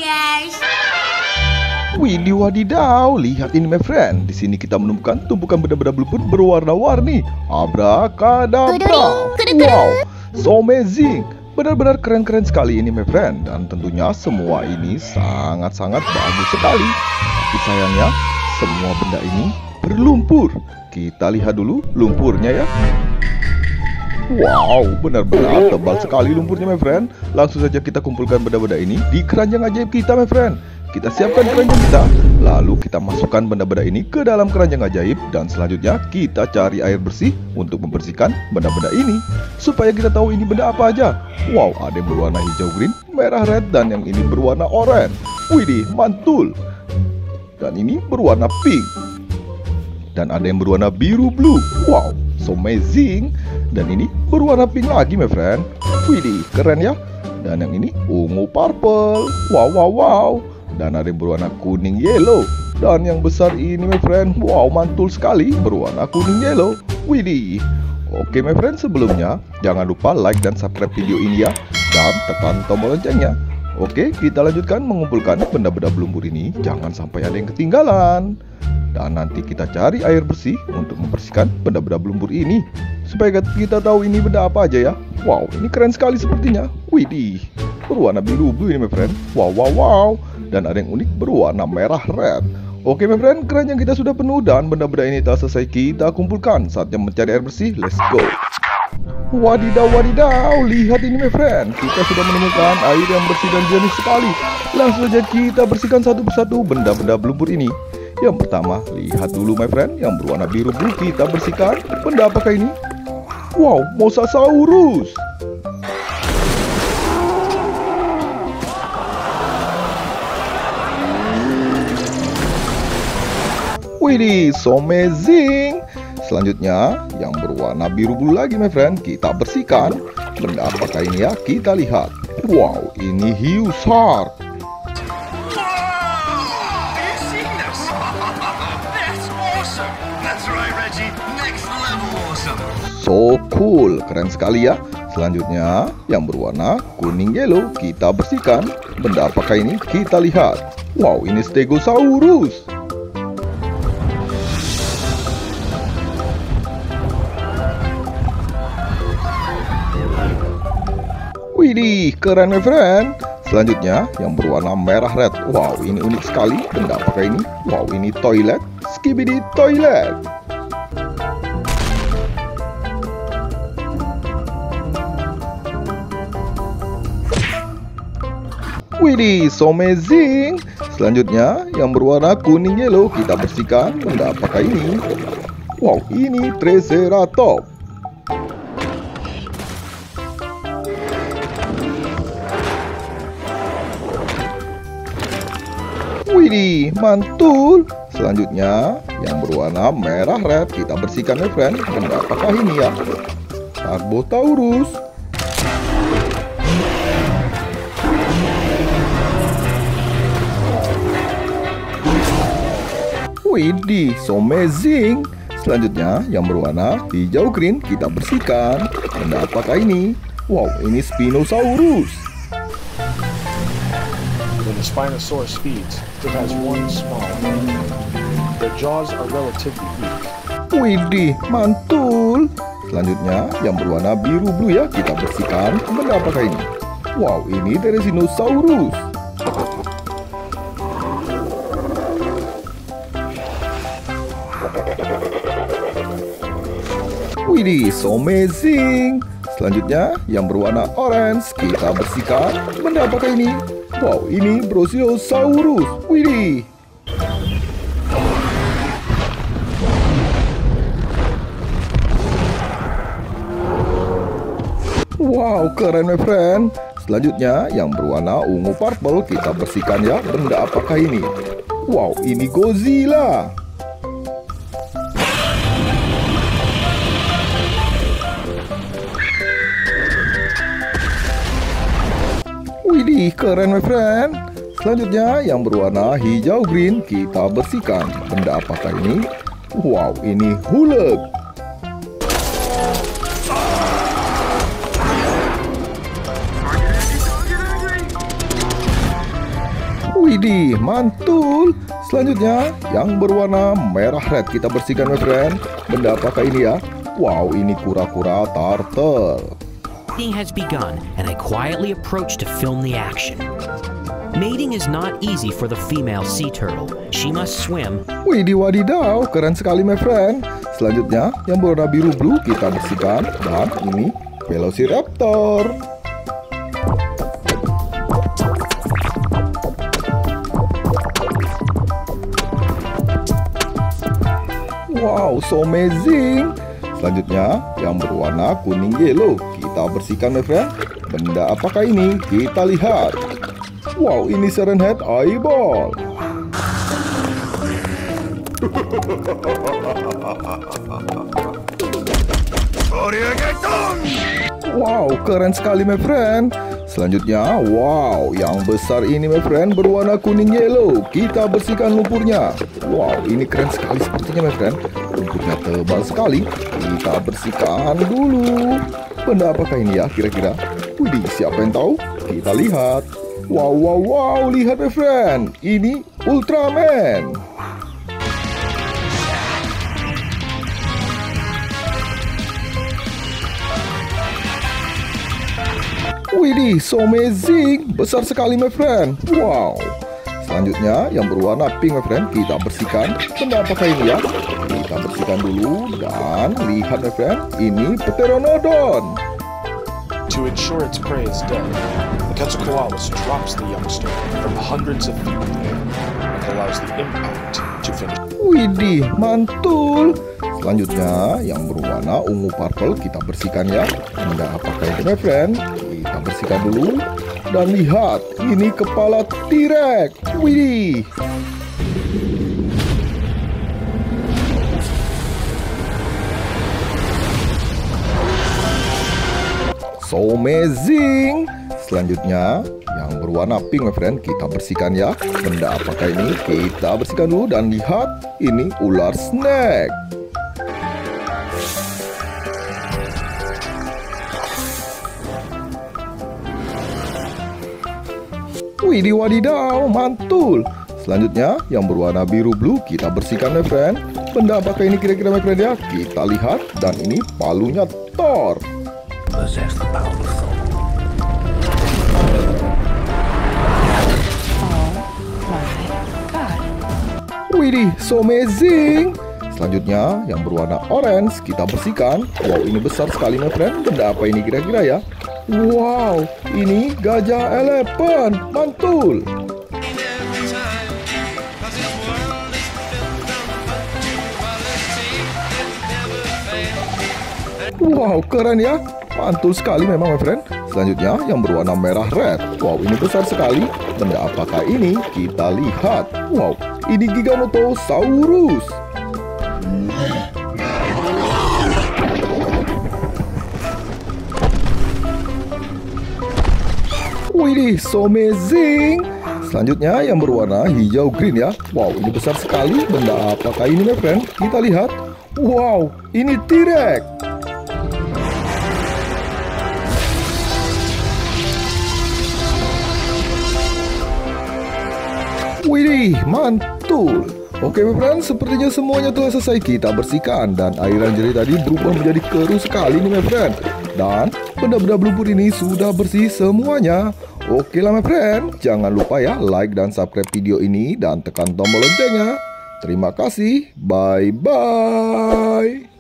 guys. Widih wadidaw, lihat ini my friend. Di sini kita menemukan tumpukan benda-benda blubber berwarna-warni. Abrakadabra. Wow, so amazing. Benar-benar keren-keren sekali ini my friend. Dan tentunya semua ini sangat-sangat bagus sekali. Tapi sayangnya semua benda ini berlumpur. Kita lihat dulu lumpurnya ya. Wow, benar-benar tebal sekali lumpurnya my friend. Langsung saja kita kumpulkan benda-benda ini di keranjang ajaib kita my friend. Kita siapkan keranjang kita, lalu kita masukkan benda-benda ini ke dalam keranjang ajaib. Dan selanjutnya kita cari air bersih untuk membersihkan benda-benda ini, supaya kita tahu ini benda apa aja. Wow, ada yang berwarna hijau green, merah red, dan yang ini berwarna oranye. Widih, mantul. Dan ini berwarna pink. Dan ada yang berwarna biru blue. Wow, so amazing. Dan ini berwarna pink lagi my friend. Widih, keren ya. Dan yang ini ungu purple. Wow, wow, wow. Dan ada yang berwarna kuning yellow. Dan yang besar ini my friend, wow mantul sekali, berwarna kuning yellow. Widih. Oke my friend, sebelumnya jangan lupa like dan subscribe video ini ya. Dan tekan tombol loncengnya. Oke, kita lanjutkan mengumpulkan benda-benda berlumpur ini. Jangan sampai ada yang ketinggalan. Dan nanti kita cari air bersih untuk membersihkan benda-benda berlumpur ini, supaya kita tahu ini benda apa aja ya. Wow, ini keren sekali sepertinya. Widih, berwarna biru blue ini my friend. Wow, wow, wow. Dan ada yang unik berwarna merah red. Oke my friend, keranjang kita sudah penuh dan benda-benda ini telah selesai kita kumpulkan. Saatnya mencari air bersih, let's go. Wadidaw wadidaw, lihat ini my friend. Kita sudah menemukan air yang bersih dan jernih sekali. Langsung saja kita bersihkan satu persatu benda-benda berlumpur ini. Yang pertama, lihat dulu my friend, yang berwarna biru blue kita bersihkan. Benda apakah ini? Wow, Mosasaurus. Widih, so amazing. Selanjutnya, yang berwarna biru blue lagi my friend, kita bersihkan. Benda apakah ini ya? Kita lihat. Wow, ini hiu shark. So cool, keren sekali ya. Selanjutnya, yang berwarna kuning yellow kita bersihkan. Benda apakah ini? Kita lihat. Wow, ini Stegosaurus. Widih, keren my friend. Selanjutnya, yang berwarna merah red. Wow, ini unik sekali. Benda apakah ini? Wow, ini toilet. Skibidi toilet. Widih, so amazing. Selanjutnya, yang berwarna kuning yellow kita bersihkan. Benda apakah ini? Wow, ini Triceratops. Widih, mantul. Selanjutnya, yang berwarna merah red kita bersihkan my friend. Benda apakah ini ya? Tarbosaurus. Widih, so amazing. Selanjutnya, yang berwarna hijau green kita bersihkan. Benda apakah ini? Wow, ini Spinosaurus. When the Spinosaurus feeds, it has one small mouth. Their jaws are relatively weak. Widih, mantul. Selanjutnya, yang berwarna biru blue ya kita bersihkan. Benda apakah ini? Wow, ini Therizinosaurus. Widih, so amazing. Selanjutnya, yang berwarna orange kita bersihkan. Benda apakah ini? Wow, ini Brachiosaurus. Widih. Wow, keren my friend. Selanjutnya, yang berwarna ungu purple kita bersihkan ya. Benda apakah ini? Wow, ini Godzilla. Widih, keren my friend. Selanjutnya, yang berwarna hijau green kita bersihkan. Benda apakah ini? Wow, ini Hulk. Widih, mantul. Selanjutnya yang berwarna merah red kita bersihkan my friend. Benda apakah ini ya? Wow, ini kura-kura turtle. Mating has begun, and I quietly approach to film the action. Mating is not easy for the female sea turtle. She must swim. Widih wadidaw, keren sekali my friend. Selanjutnya yang berwarna biru blue kita bersihkan. Dan ini Velociraptor. Wow, so amazing. Selanjutnya yang berwarna kuning yellow kita bersihkan my friend. Benda apakah ini? Kita lihat. Wow, ini Serenhead eyeball. Wow, keren sekali my friend. Selanjutnya, wow, yang besar ini my friend berwarna kuning yellow. Kita bersihkan lumpurnya. Wow, ini keren sekali sepertinya my friend. Lumpurnya tebal sekali. Kita bersihkan dulu. Benda apakah ini ya kira-kira? Widih, siapa yang tahu? Kita lihat. Wow, wow, wow, lihat my friend. Ini Ultraman. Widih, so amazing. Besar sekali my friend. Wow. Selanjutnya yang berwarna pink my friend kita bersihkan. Benda apakah ini ya? Kita bersihkan dulu. Dan lihat my friend, ini Pteranodon. To ensure its prey is dead, the Quetzalcoatlus drops the youngster from hundreds of feet in the air and allows the impact to finish. Widih, mantul. Selanjutnya yang berwarna ungu purple kita bersihkan ya. Benda apakah ini my friend? Kita bersihkan dulu. Dan lihat, ini kepala T-Rex. Widih. So amazing. Selanjutnya yang berwarna pink my friend kita bersihkan ya. Benda apakah ini? Kita bersihkan dulu dan lihat, ini ular snake. Widih wadidaw, mantul. Selanjutnya yang berwarna biru blue kita bersihkan my friend. Benda apakah ini kira-kira my friend ya? Kita lihat, dan ini palunya Thor. Widih, so amazing. Selanjutnya yang berwarna orange kita bersihkan. Wow, ini besar sekali my friend. Benda apa ini kira-kira ya? Wow, ini gajah elephant. Mantul. Wow, keren ya. Mantul sekali memang my friend. Selanjutnya yang berwarna merah red. Wow, ini besar sekali. Benda apakah ini? Kita lihat. Wow, ini Giganotosaurus. Widih, so amazing. Selanjutnya yang berwarna hijau green ya. Wow, ini besar sekali. Benda apakah ini my friend? Kita lihat. Wow, ini T-Rex. Widih, mantul. Oke my friend, sepertinya semuanya telah selesai kita bersihkan. Dan airan jernih tadi berubah menjadi keruh sekali nih my friend. Dan benda-benda lumpur ini sudah bersih semuanya. Oke lah my friend, jangan lupa ya like dan subscribe video ini dan tekan tombol loncengnya. Terima kasih, bye-bye.